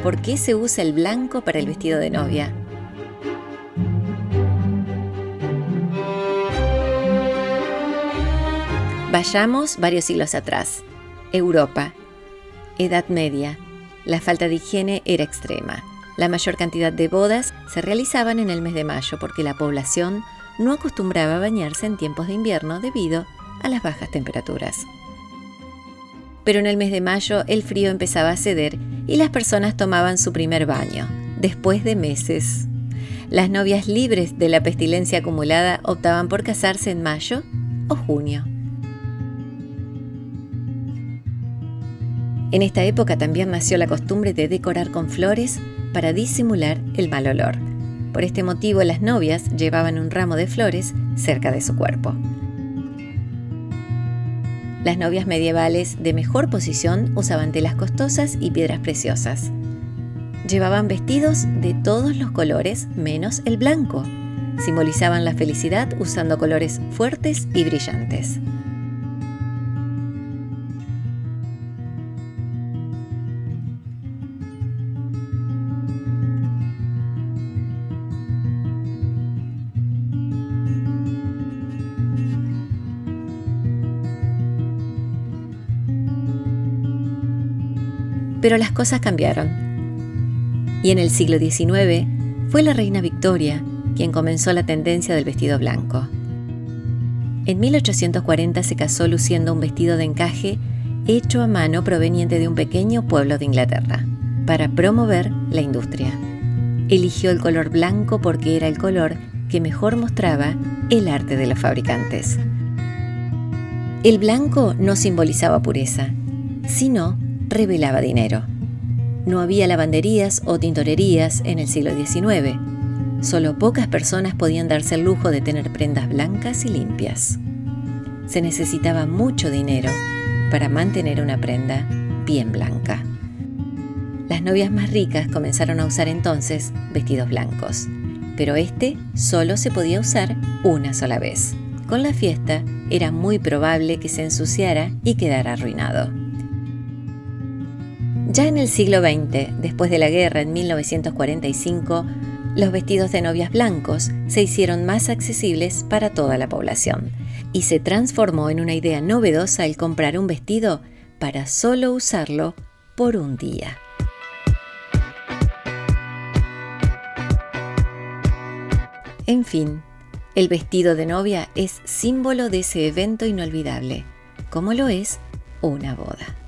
¿Por qué se usa el blanco para el vestido de novia? Vayamos varios siglos atrás. Europa. Edad Media. La falta de higiene era extrema. La mayor cantidad de bodas se realizaban en el mes de mayo porque la población no acostumbraba a bañarse en tiempos de invierno debido a las bajas temperaturas. Pero en el mes de mayo el frío empezaba a ceder y las personas tomaban su primer baño, después de meses. Las novias libres de la pestilencia acumulada optaban por casarse en mayo o junio. En esta época también nació la costumbre de decorar con flores para disimular el mal olor. Por este motivo, las novias llevaban un ramo de flores cerca de su cuerpo. Las novias medievales de mejor posición usaban telas costosas y piedras preciosas. Llevaban vestidos de todos los colores menos el blanco. Simbolizaban la felicidad usando colores fuertes y brillantes. Pero las cosas cambiaron. Y en el siglo XIX fue la reina Victoria quien comenzó la tendencia del vestido blanco. En 1840 se casó luciendo un vestido de encaje hecho a mano proveniente de un pequeño pueblo de Inglaterra, para promover la industria. Eligió el color blanco porque era el color que mejor mostraba el arte de los fabricantes. El blanco no simbolizaba pureza, sino revelaba dinero. No había lavanderías o tintorerías en el siglo XIX. Solo pocas personas podían darse el lujo de tener prendas blancas y limpias. Se necesitaba mucho dinero para mantener una prenda bien blanca. Las novias más ricas comenzaron a usar entonces vestidos blancos, pero este solo se podía usar una sola vez. Con la fiesta era muy probable que se ensuciara y quedara arruinado. Ya en el siglo XX, después de la guerra en 1945, los vestidos de novias blancos se hicieron más accesibles para toda la población y se transformó en una idea novedosa el comprar un vestido para solo usarlo por un día. En fin, el vestido de novia es símbolo de ese evento inolvidable, como lo es una boda.